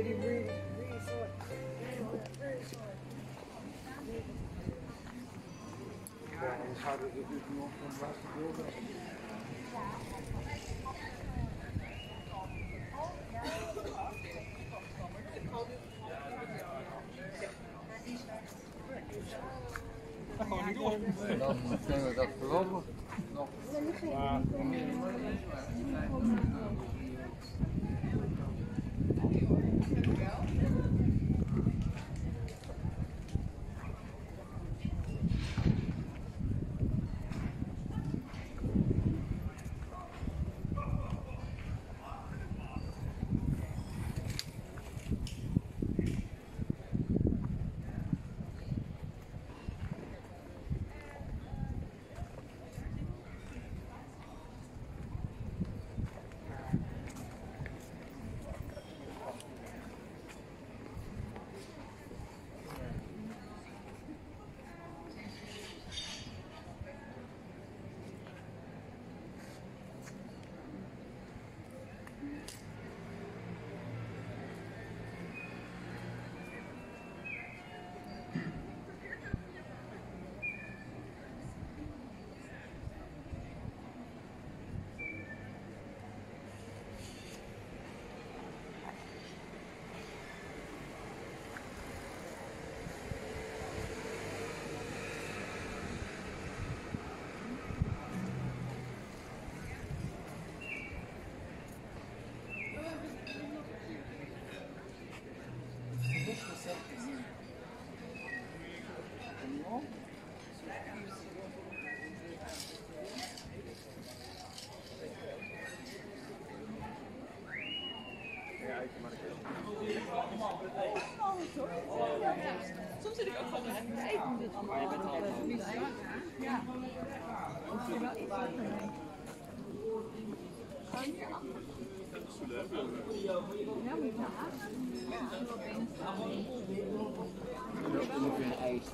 really, really, really short. Very short. Ja, dan zouden we dus nog een basketbal. En dan kunnen we dat voorlopig nog. Soms zit ik ook gewoon te kijken. Maar je bent altijd ja. Ongeveer een ijs.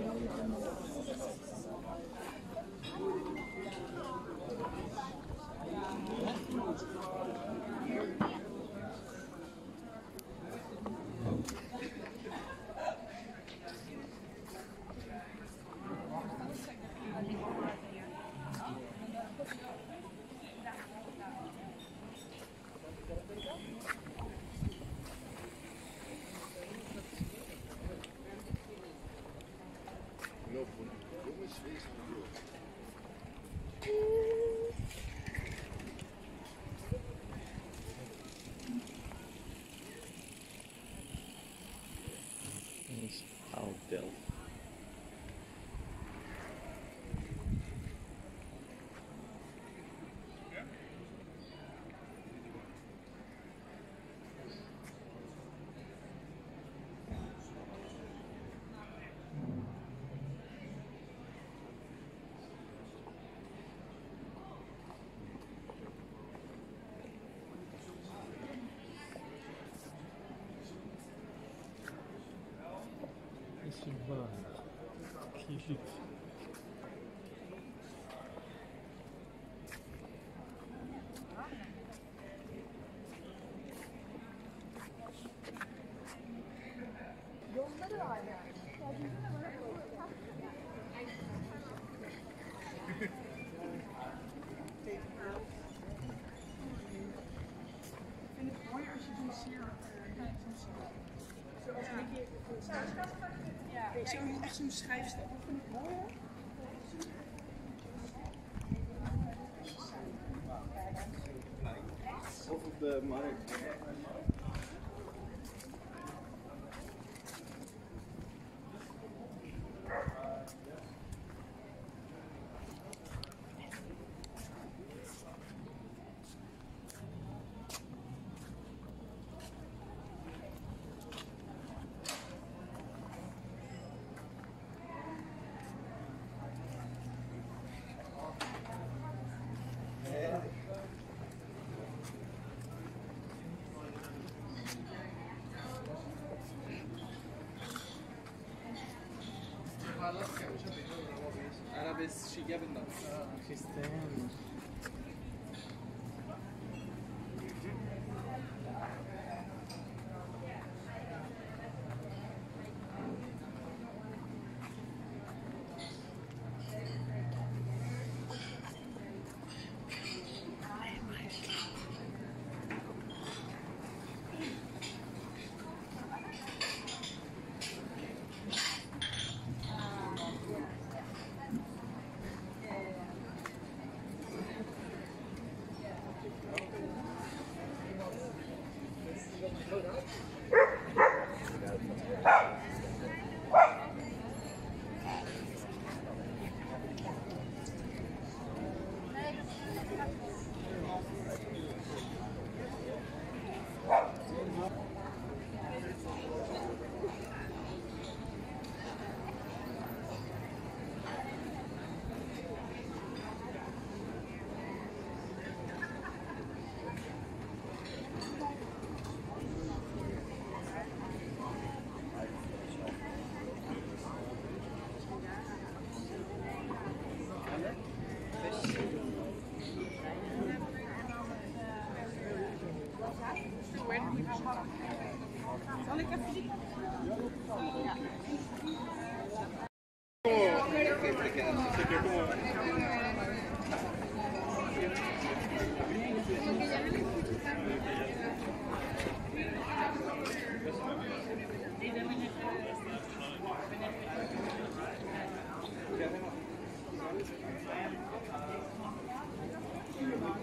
Hotel. Киевит. Yolları var yani. Ik vind het mooi als je zo'n sier kijkt. Zoals een beetje echt zo'n schijfstel. Dat vind ik mooi. Of op de markt. Arabes şigebinden. Gisteren.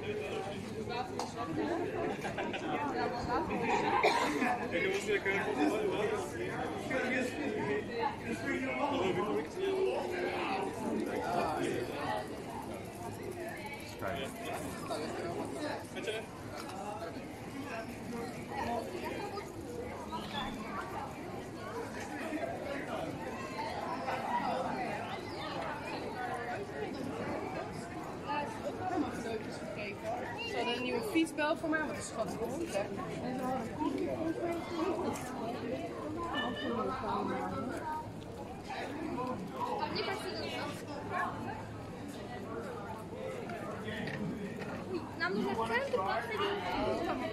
Ze hadden een nieuwe fietsbel voor mij, wat een schattige hond. En ze hadden een koekje voor mij. Нам нужно в центр посадить.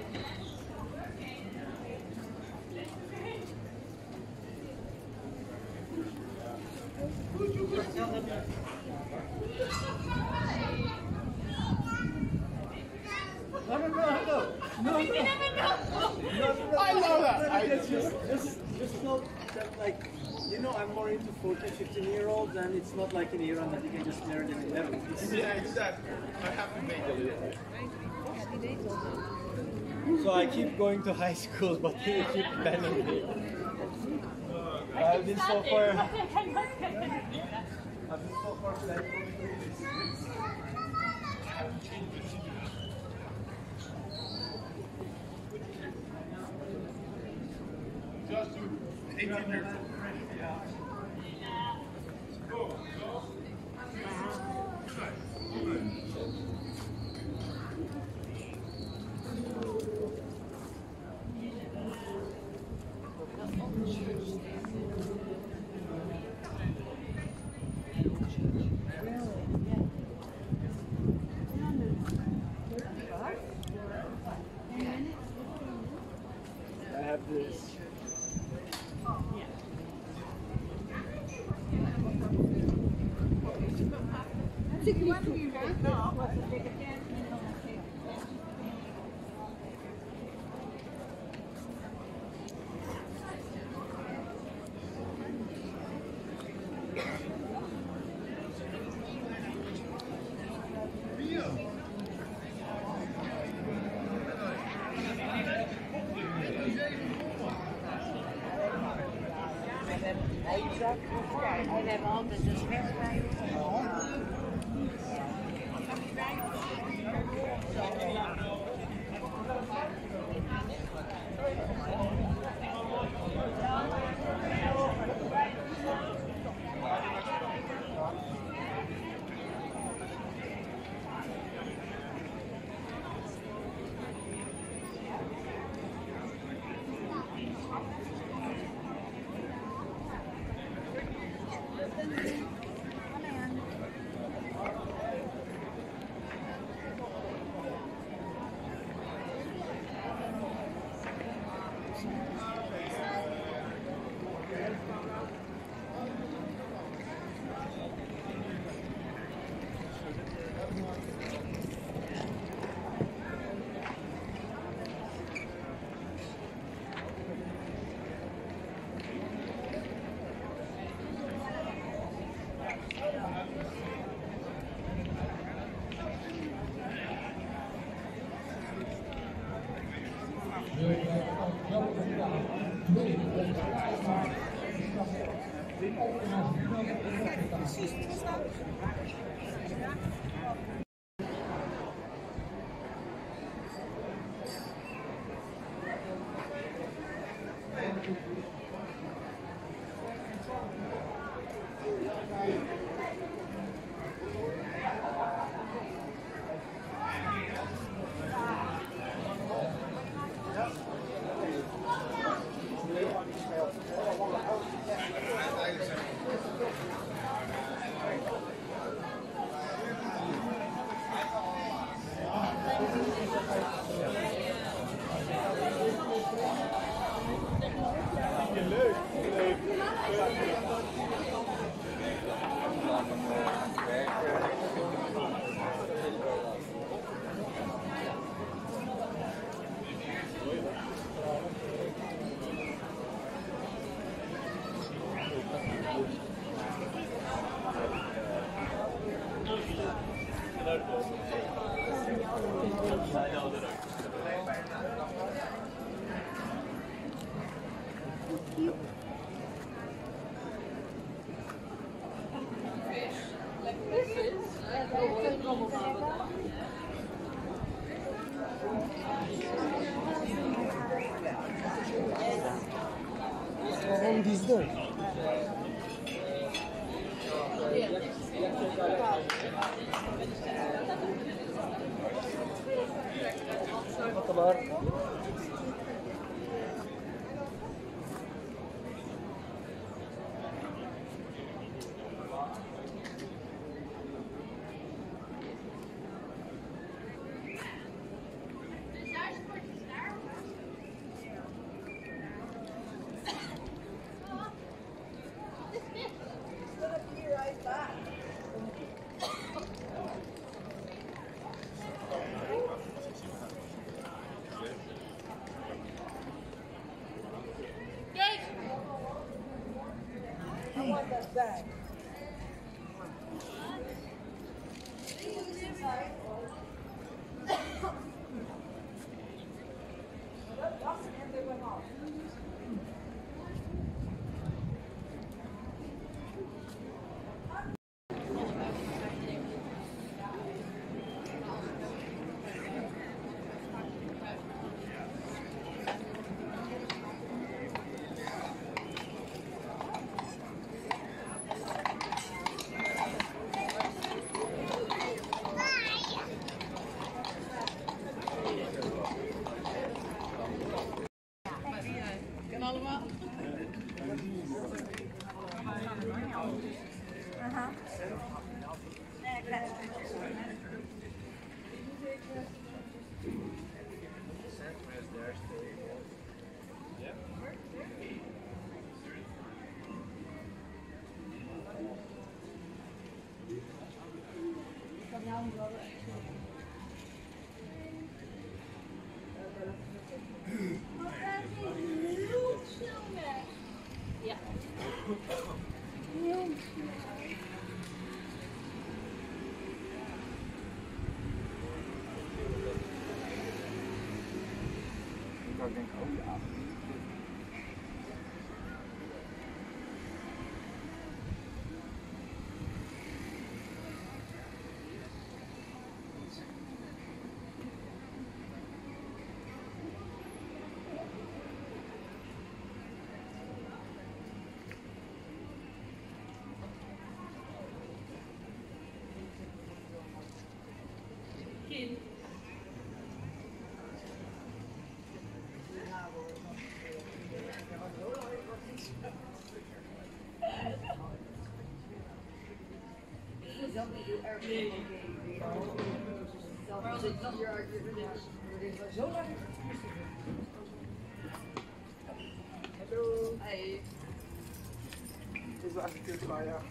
I love that. I just felt that, like, you know, I'm more into 14, 15-year-olds, and it's not like in Iran that you can just marry them in 11. Yeah, exactly. I have to make a little. So I keep going to high school, but they keep banning me. I've been so far. Just do 18 years old. I have this. En we hebben altijd een scherm bij ons. Waarom die stuk? Wat kabar? Ik denk, oh ja. Hallo. Hey. Dit is eigenlijk klaar, ja.